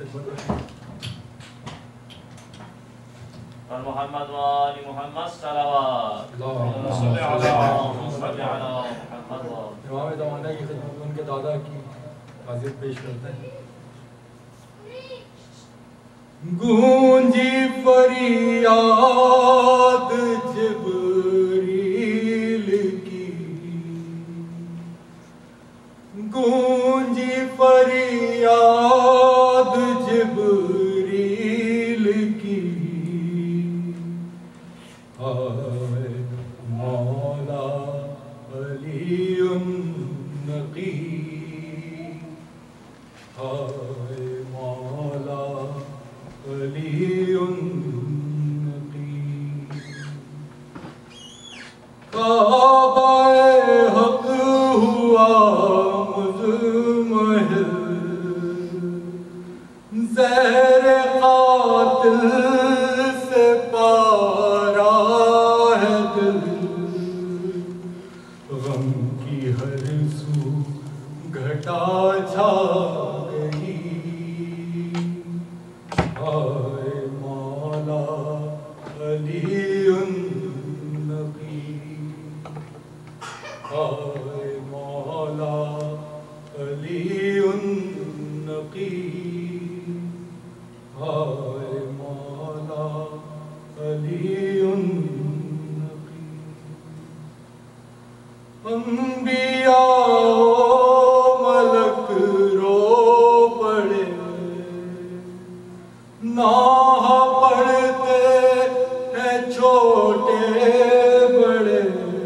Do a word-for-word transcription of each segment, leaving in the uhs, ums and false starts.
اور محمد و آل محمد صلوات اللہم صلی علی محمد. امام زمانہ کی خدمت میں ان کے دادا کی تعزیت پیش کرتے ہیں. گونجی فریاد جبریل کی، گونجی فریاد جبریل کی، آئے مولا علی النقی، آئے مولا علی النقی. کعبہ حق ہوا مزمحل، زہر قاتل سے پارا ہے دل، غم کی ہر سو گھٹا چھا گئی، آئے مولا علی النقی، آئے مولا علی النقی، آئے مولا علی النقی. انبیاء ملک رو پڑے، ناہ پڑھتے ہیں چھوٹے بڑے،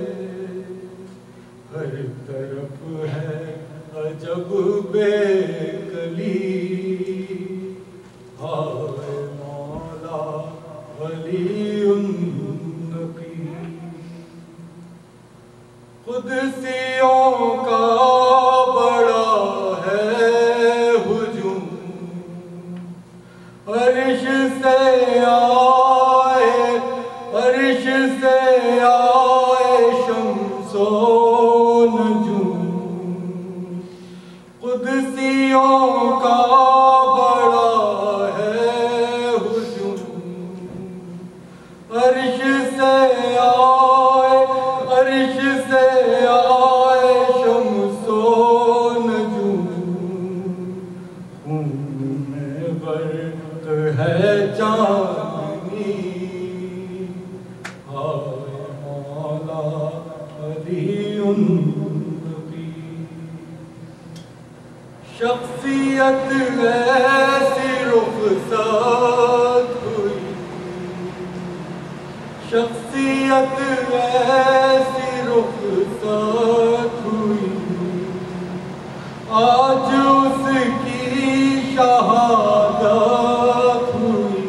ہر طرف ہے عجب بے کلی، آئے مولا علی النقی. قدسیوں کا بڑا ہے ہجوم، عرش سے آئے عرش سے آئے شمس و نجوم، قدسیوں کا بڑا ہے ہجوم، عرش سے آئے عرش سے آئے شمس و نجوم، خون میں غرق ہے چاندنی، آئے مولا علی النقی. شخصیت ایسی رخصت ہوئی، شخصیت ایسی رخصت ہوئی، آج اس کی شہادت ہوئی،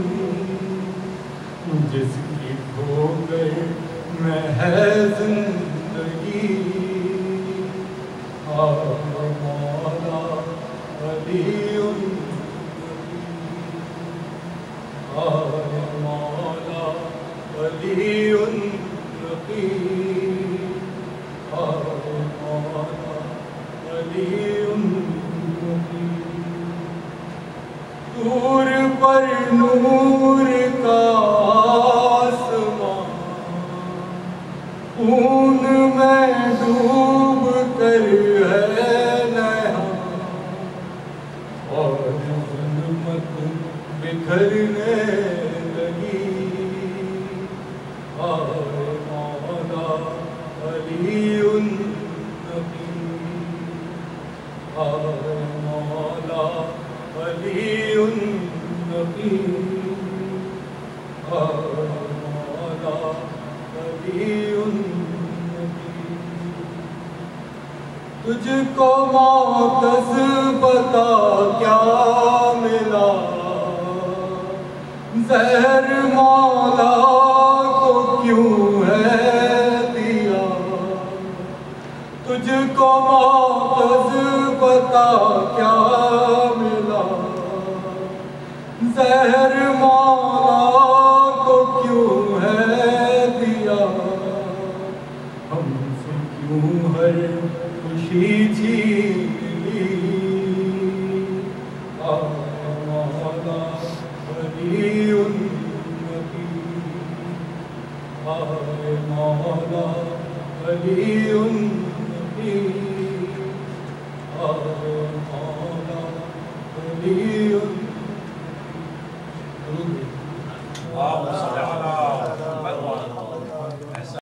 جس کی کھو گئی میں ہے زندگی، آئے مولا علی النقی، آئے مولا علی النقی، آئے مولا علی النقی. نور پر نور کا آسمان، خون میں ڈوب کر ہے نہاں، اور ظلمت بکھرنے لگی، آئے مولا علی النقی، آئے مولا علی النقی، آئے مولا علی النقی. تجھ کو معتز بتا کیا ملا، زہر مولا کو کیوں ہے دیا، تجھ کو معتز بتا کیا ملا، زہر مولا کو کیوں ہے دیا، ہم سے کیوں ہر خوشی چھین لی، آئے مولا مولا علی نبی مولا علی آپ